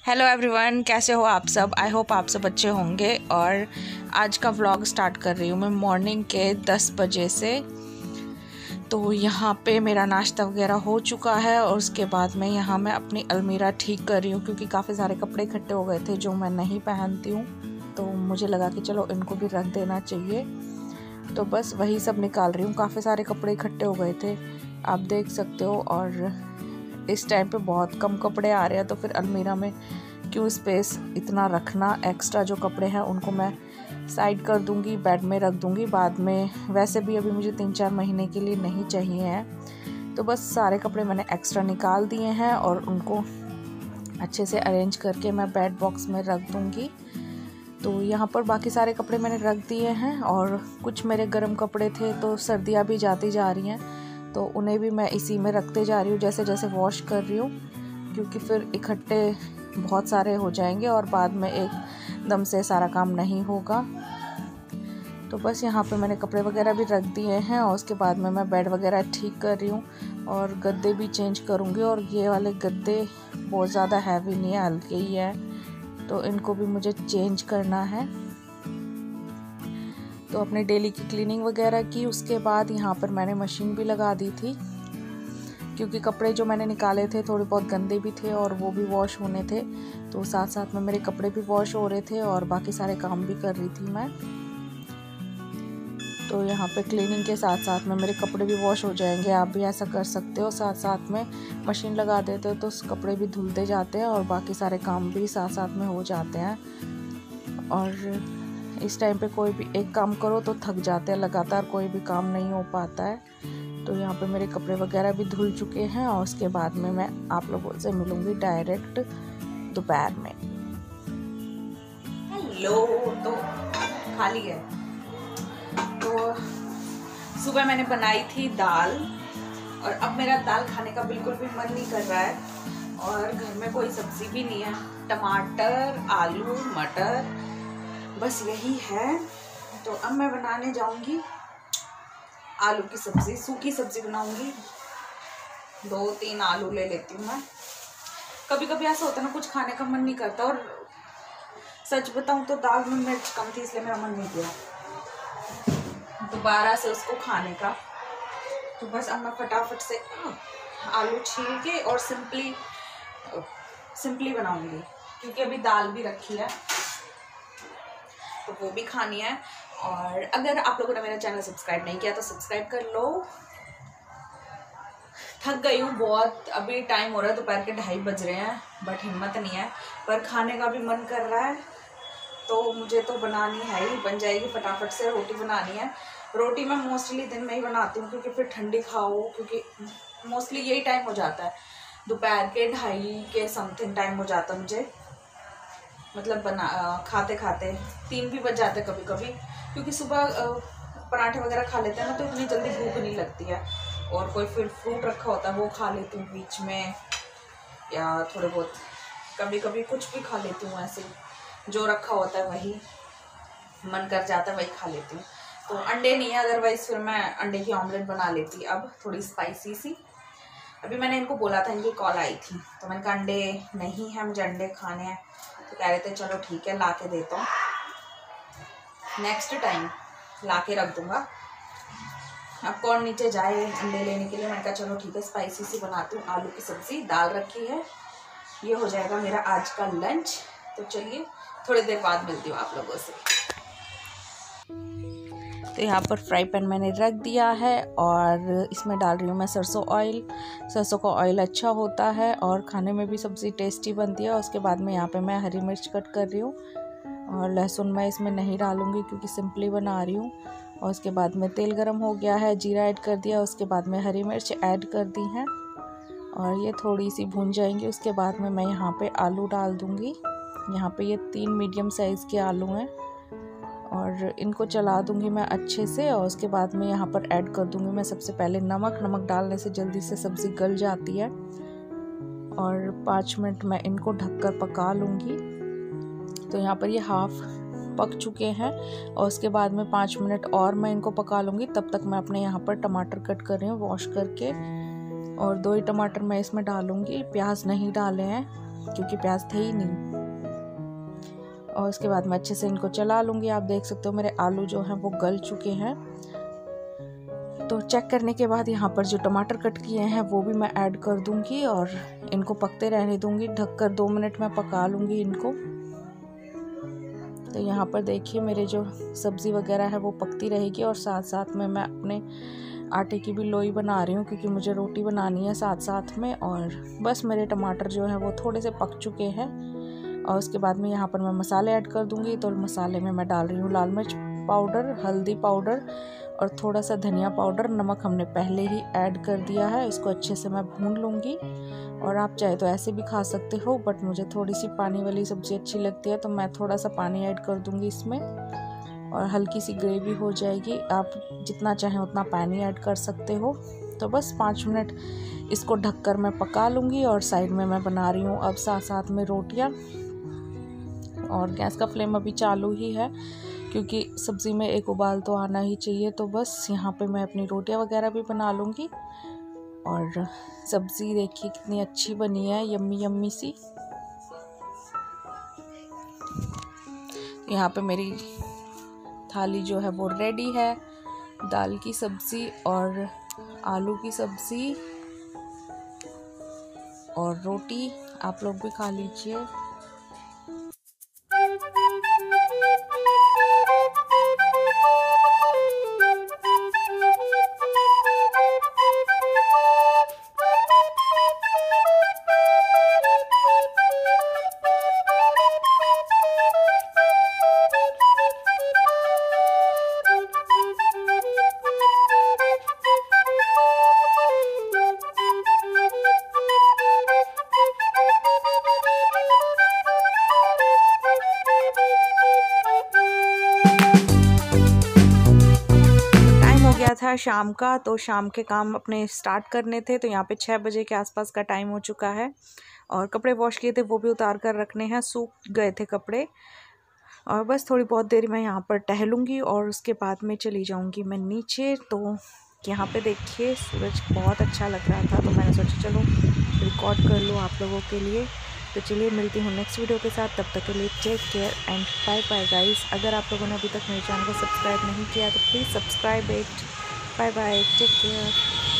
Hello everyone, कैसे हो आप सब। आई होप आप सब अच्छे होंगे। और आज का व्लॉग स्टार्ट कर रही हूँ मैं मॉर्निंग के 10 बजे से। तो यहाँ पे मेरा नाश्ता वगैरह हो चुका है और उसके बाद में यहाँ मैं अपनी अलमीरा ठीक कर रही हूँ, क्योंकि काफ़ी सारे कपड़े इकट्ठे हो गए थे जो मैं नहीं पहनती हूँ। तो मुझे लगा कि चलो इनको भी रख देना चाहिए, तो बस वही सब निकाल रही हूँ। काफ़ी सारे कपड़े इकट्ठे हो गए थे, आप देख सकते हो। और इस टाइम पे बहुत कम कपड़े आ रहे हैं, तो फिर अलमीरा में क्यों स्पेस इतना रखना। एक्स्ट्रा जो कपड़े हैं उनको मैं साइड कर दूंगी, बेड में रख दूंगी बाद में। वैसे भी अभी मुझे 3-4 महीने के लिए नहीं चाहिए हैं, तो बस सारे कपड़े मैंने एक्स्ट्रा निकाल दिए हैं और उनको अच्छे से अरेंज करके मैं बेड बॉक्स में रख दूंगी। तो यहाँ पर बाकी सारे कपड़े मैंने रख दिए हैं, और कुछ मेरे गर्म कपड़े थे तो सर्दियाँ भी जाती जा रही हैं, तो उन्हें भी मैं इसी में रखते जा रही हूँ जैसे जैसे वॉश कर रही हूँ, क्योंकि फिर इकट्ठे बहुत सारे हो जाएंगे और बाद में एक दम से सारा काम नहीं होगा। तो बस यहाँ पे मैंने कपड़े वगैरह भी रख दिए हैं, और उसके बाद में मैं बेड वगैरह ठीक कर रही हूँ और गद्दे भी चेंज करूँगी। और ये वाले गद्दे बहुत ज़्यादा हैवी नहीं है, हल्के ही है, तो इनको भी मुझे चेंज करना है। तो अपने डेली की क्लीनिंग वगैरह की, उसके बाद यहाँ पर मैंने मशीन भी लगा दी थी, क्योंकि कपड़े जो मैंने निकाले थे थोड़े बहुत गंदे भी थे और वो भी वॉश होने थे। तो साथ साथ में मेरे कपड़े भी वॉश हो रहे थे और बाकी सारे काम भी कर रही थी मैं। तो यहाँ पे क्लीनिंग के साथ साथ में मेरे कपड़े भी वॉश हो जाएंगे। आप भी ऐसा कर सकते हो, साथ साथ में मशीन लगा देते हो तो कपड़े भी धुलते जाते हैं और बाकी सारे काम भी साथ साथ में हो जाते हैं। और इस टाइम पे कोई भी एक काम करो तो थक जाते हैं, लगातार कोई भी काम नहीं हो पाता है। तो यहाँ पे मेरे कपड़े वगैरह भी धुल चुके हैं, और उसके बाद में मैं आप लोगों से मिलूँगी डायरेक्ट दोपहर में। हेलो, तो खाली है। तो सुबह मैंने बनाई थी दाल, और अब मेरा दाल खाने का बिल्कुल भी मन नहीं कर रहा है, और घर में कोई सब्ज़ी भी नहीं है। टमाटर, आलू, मटर, बस यही है। तो अब मैं बनाने जाऊंगी आलू की सब्ज़ी, सूखी सब्ज़ी बनाऊंगी। 2-3 आलू ले लेती हूँ मैं। कभी कभी ऐसा होता है ना, कुछ खाने का मन नहीं करता, और सच बताऊँ तो दाल में मिर्च कम थी, इसलिए मेरा मन नहीं किया दोबारा से उसको खाने का। तो बस अब मैं फटाफट से आलू छील के और सिंपली बनाऊंगी, क्योंकि अभी दाल भी रखी है तो वो भी खानी है। और अगर आप लोगों ने मेरा चैनल सब्सक्राइब नहीं किया तो सब्सक्राइब कर लो। थक गई हूँ बहुत, अभी टाइम हो रहा है दोपहर के 2:30 बज रहे हैं, बट हिम्मत नहीं है, पर खाने का भी मन कर रहा है, तो मुझे तो बनानी है ही। बन जाएगी फटाफट से। रोटी बनानी है। रोटी मैं मोस्टली दिन में ही बनाती हूँ, क्योंकि फिर ठंडी खाओ, क्योंकि मोस्टली यही टाइम हो जाता है, दोपहर के 2:30 के समथिंग टाइम हो जाता है मुझे, मतलब खाते खाते 3 भी बज जाते कभी कभी, क्योंकि सुबह पराठे वगैरह खा लेते हैं ना, तो इतनी जल्दी भूख नहीं लगती है। और कोई फिर फ्रूट रखा होता है वो खा लेती हूँ बीच में, या थोड़े बहुत कभी कभी कुछ भी खा लेती हूँ, ऐसे जो रखा होता है वही मन कर जाता है वही खा लेती हूँ। तो अंडे नहीं है, अदरवाइज़ फिर मैं अंडे की ऑमलेट बना लेती, अब थोड़ी स्पाइसी सी। अभी मैंने इनको बोला था, इनकी कॉल आई थी, तो मैंने कहा अंडे नहीं है, मुझे अंडे खाने हैं। तो कह रहे थे चलो ठीक है, ला के देता हूँ, नेक्स्ट टाइम ला के रख दूँगा। अब कौन नीचे जाए अंडे लेने के लिए। मैंने कहा चलो ठीक है, स्पाइसी सी बनाती हूँ। आलू की सब्ज़ी, दाल रखी है, ये हो जाएगा मेरा आज का लंच। तो चलिए थोड़ी देर बाद मिलती हूँ आप लोगों से। तो यहाँ पर फ्राई पैन मैंने रख दिया है, और इसमें डाल रही हूँ मैं सरसों ऑयल। सरसों का ऑयल अच्छा होता है और खाने में भी सब्ज़ी टेस्टी बनती है। और उसके बाद में यहाँ पे मैं हरी मिर्च कट कर रही हूँ, और लहसुन मैं इसमें नहीं डालूँगी क्योंकि सिंपली बना रही हूँ। और उसके बाद में तेल गरम हो गया है, जीरा ऐड कर दिया, उसके बाद में हरी मिर्च ऐड कर दी हैं, और ये थोड़ी सी भून जाएंगी। उसके बाद में मैं यहाँ पे आलू डाल दूँगी। यहाँ पे ये 3 मीडियम साइज़ के आलू हैं, और इनको चला दूँगी मैं अच्छे से। और उसके बाद में यहाँ पर ऐड कर दूँगी मैं सबसे पहले नमक। नमक डालने से जल्दी से सब्ज़ी गल जाती है, और 5 मिनट मैं इनको ढककर पका लूँगी। तो यहाँ पर ये हाफ़ पक चुके हैं, और उसके बाद में 5 मिनट और मैं इनको पका लूँगी। तब तक मैं अपने यहाँ पर टमाटर कट कर रही हूँ वॉश करके, और 2 ही टमाटर मैं इसमें डालूँगी, प्याज नहीं डाले हैं। क्योंकि प्याज थे ही नहीं। और उसके बाद मैं अच्छे से इनको चला लूँगी। आप देख सकते हो मेरे आलू जो हैं वो गल चुके हैं। तो चेक करने के बाद यहाँ पर जो टमाटर कट किए हैं वो भी मैं ऐड कर दूँगी और इनको पकते रहने दूँगी। ढककर 2 मिनट में पका लूँगी इनको। तो यहाँ पर देखिए मेरे जो सब्ज़ी वगैरह है वो पकती रहेगी और साथ साथ में मैं अपने आटे की भी लोई बना रही हूँ, क्योंकि मुझे रोटी बनानी है साथ साथ में। और बस मेरे टमाटर जो हैं वो थोड़े से पक चुके हैं। और उसके बाद में यहाँ पर मैं मसाले ऐड कर दूँगी। तो मसाले में मैं डाल रही हूँ लाल मिर्च पाउडर, हल्दी पाउडर और थोड़ा सा धनिया पाउडर। नमक हमने पहले ही ऐड कर दिया है। इसको अच्छे से मैं भून लूँगी। और आप चाहे तो ऐसे भी खा सकते हो, बट मुझे थोड़ी सी पानी वाली सब्ज़ी अच्छी लगती है, तो मैं थोड़ा सा पानी ऐड कर दूँगी इसमें और हल्की सी ग्रेवी हो जाएगी। आप जितना चाहें उतना पानी ऐड कर सकते हो। तो बस 5 मिनट इसको ढककर मैं पका लूँगी। और साइड में मैं बना रही हूँ अब साथ साथ में रोटियाँ। और गैस का फ्लेम अभी चालू ही है, क्योंकि सब्ज़ी में एक उबाल तो आना ही चाहिए। तो बस यहाँ पे मैं अपनी रोटियां वगैरह भी बना लूँगी। और सब्ज़ी देखिए कितनी अच्छी बनी है, यम्मी यम्मी सी। यहाँ पे मेरी थाली जो है वो रेडी है। दाल की सब्ज़ी और आलू की सब्ज़ी और रोटी, आप लोग भी खा लीजिए। था शाम का, तो शाम के काम अपने स्टार्ट करने थे। तो यहाँ पे 6 बजे के आसपास का टाइम हो चुका है। और कपड़े वॉश किए थे वो भी उतार कर रखने हैं, सूख गए थे कपड़े। और बस थोड़ी बहुत देर मैं यहाँ पर टहलूँगी और उसके बाद में चली जाऊँगी मैं नीचे। तो यहाँ पे देखिए सूरज बहुत अच्छा लग रहा था, तो मैंने सोचा चलो रिकॉर्ड कर लूँ आप लोगों के लिए। तो चलिए मिलती हूँ नेक्स्ट वीडियो के साथ। तब तक के लिए take care and bye bye guys. अगर आप लोगों ने अभी तक मेरे चैनल को सब्सक्राइब नहीं किया तो please subscribe it. Bye bye, take care.